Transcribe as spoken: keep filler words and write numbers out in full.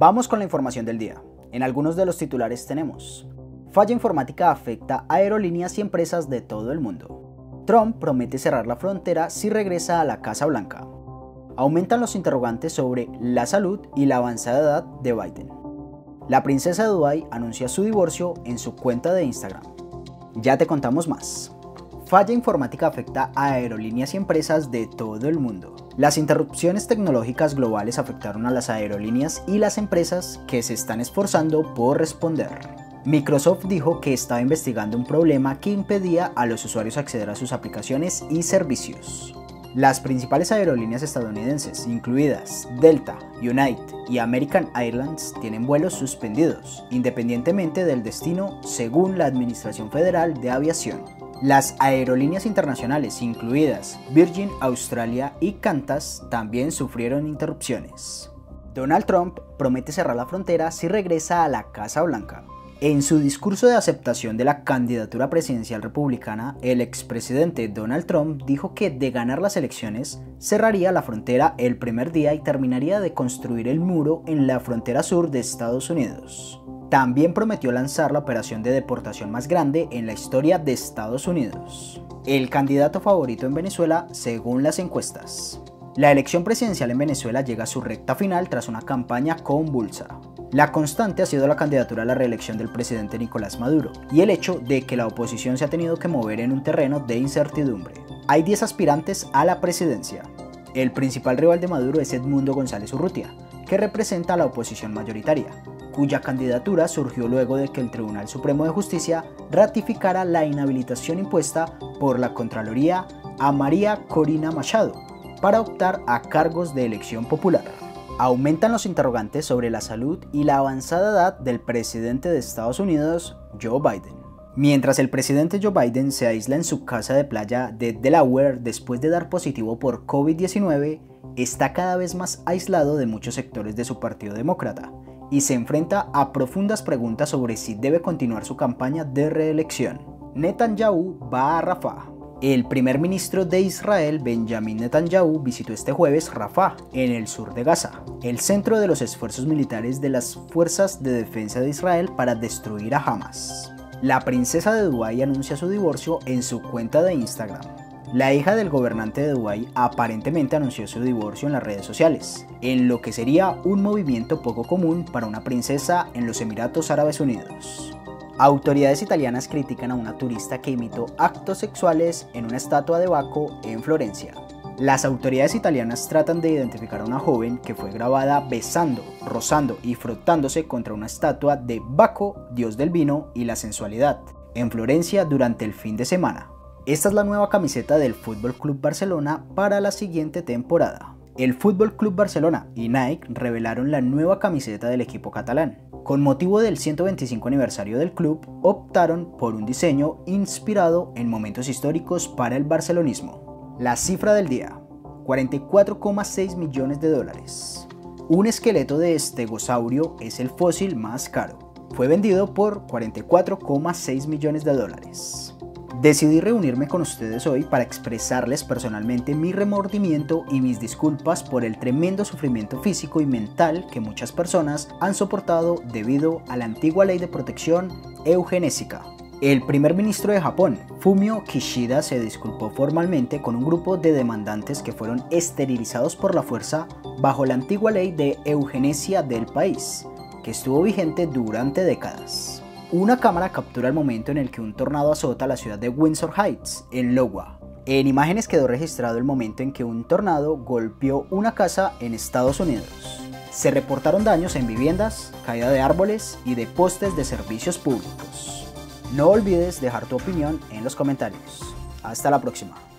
Vamos con la información del día. En algunos de los titulares tenemos: falla informática afecta a aerolíneas y empresas de todo el mundo. Trump promete cerrar la frontera si regresa a la Casa Blanca. Aumentan los interrogantes sobre la salud y la avanzada edad de Biden. La princesa de Dubái anuncia su divorcio en su cuenta de Instagram. Ya te contamos más. Falla informática afecta a aerolíneas y empresas de todo el mundo. Las interrupciones tecnológicas globales afectaron a las aerolíneas y las empresas que se están esforzando por responder. Microsoft dijo que estaba investigando un problema que impedía a los usuarios acceder a sus aplicaciones y servicios. Las principales aerolíneas estadounidenses, incluidas Delta, United y American Airlines, tienen vuelos suspendidos, independientemente del destino, según la Administración Federal de Aviación. Las aerolíneas internacionales, incluidas Virgin Australia y Qantas, también sufrieron interrupciones. Donald Trump promete cerrar la frontera si regresa a la Casa Blanca. En su discurso de aceptación de la candidatura presidencial republicana, el expresidente Donald Trump dijo que de ganar las elecciones, cerraría la frontera el primer día y terminaría de construir el muro en la frontera sur de Estados Unidos. También prometió lanzar la operación de deportación más grande en la historia de Estados Unidos. El candidato favorito en Venezuela según las encuestas. La elección presidencial en Venezuela llega a su recta final tras una campaña convulsa. La constante ha sido la candidatura a la reelección del presidente Nicolás Maduro y el hecho de que la oposición se ha tenido que mover en un terreno de incertidumbre. Hay diez aspirantes a la presidencia. El principal rival de Maduro es Edmundo González Urrutia, que representa a la oposición mayoritaria, cuya candidatura surgió luego de que el Tribunal Supremo de Justicia ratificara la inhabilitación impuesta por la Contraloría a María Corina Machado para optar a cargos de elección popular. Aumentan los interrogantes sobre la salud y la avanzada edad del presidente de Estados Unidos, Joe Biden. Mientras el presidente Joe Biden se aísla en su casa de playa de Delaware después de dar positivo por COVID diecinueve, está cada vez más aislado de muchos sectores de su partido demócrata y se enfrenta a profundas preguntas sobre si debe continuar su campaña de reelección. Netanyahu va a Rafah. El primer ministro de Israel, Benjamin Netanyahu, visitó este jueves Rafah, en el sur de Gaza, el centro de los esfuerzos militares de las Fuerzas de Defensa de Israel para destruir a Hamas. La princesa de Dubái anuncia su divorcio en su cuenta de Instagram. La hija del gobernante de Dubái aparentemente anunció su divorcio en las redes sociales, en lo que sería un movimiento poco común para una princesa en los Emiratos Árabes Unidos. Autoridades italianas critican a una turista que imitó actos sexuales en una estatua de Baco en Florencia. Las autoridades italianas tratan de identificar a una joven que fue grabada besando, rozando y frotándose contra una estatua de Baco, dios del vino y la sensualidad, en Florencia durante el fin de semana. Esta es la nueva camiseta del F C Barcelona para la siguiente temporada. El F C Barcelona y Nike revelaron la nueva camiseta del equipo catalán. Con motivo del ciento veinticinco aniversario del club, optaron por un diseño inspirado en momentos históricos para el barcelonismo. La cifra del día: cuarenta y cuatro coma seis millones de dólares. Un esqueleto de estegosaurio es el fósil más caro. Fue vendido por cuarenta y cuatro coma seis millones de dólares. Decidí reunirme con ustedes hoy para expresarles personalmente mi remordimiento y mis disculpas por el tremendo sufrimiento físico y mental que muchas personas han soportado debido a la antigua ley de protección eugenésica. El primer ministro de Japón, Fumio Kishida, se disculpó formalmente con un grupo de demandantes que fueron esterilizados por la fuerza bajo la antigua ley de eugenesia del país, que estuvo vigente durante décadas. Una cámara captura el momento en el que un tornado azota la ciudad de Windsor Heights, en Iowa. En imágenes quedó registrado el momento en que un tornado golpeó una casa en Estados Unidos. Se reportaron daños en viviendas, caída de árboles y de postes de servicios públicos. No olvides dejar tu opinión en los comentarios. Hasta la próxima.